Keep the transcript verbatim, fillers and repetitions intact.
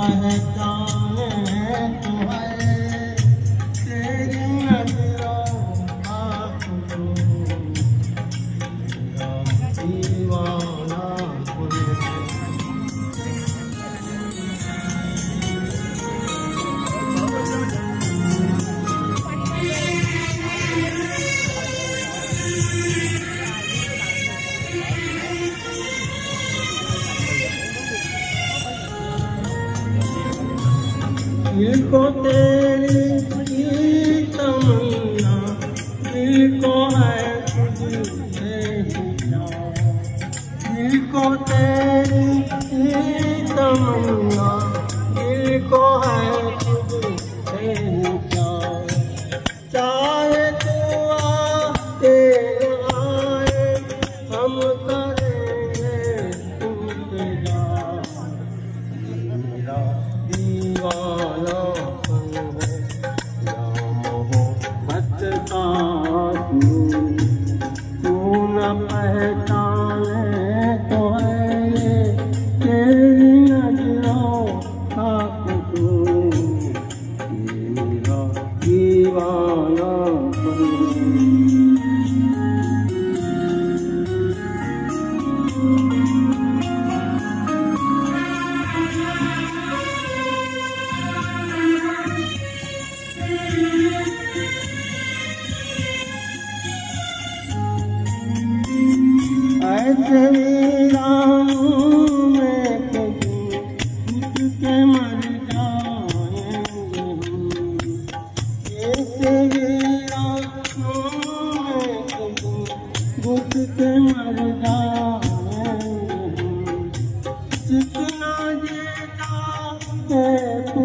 पहचाने तो है तेरी नजरों का खुशबू, मेरा दीवाना कोई है। दिल को तेरी तमन्ना, दिल को है तुझसे प्यार, दिल को तेरी तमन्ना, दिल को है तुझसे प्यार। चाहे तू आए आए हम करेंगे इंतजार, मेरा दीवाना तू न पहचाने तो है तेरी नजरों का खुशबू, मेरा दीवाना ऐसे वीरानों में कभी घुट के मर जाएंगे हम, ऐसे वीरानों में कभी घुट के मर जाएंगे हम। जितना जी चाहे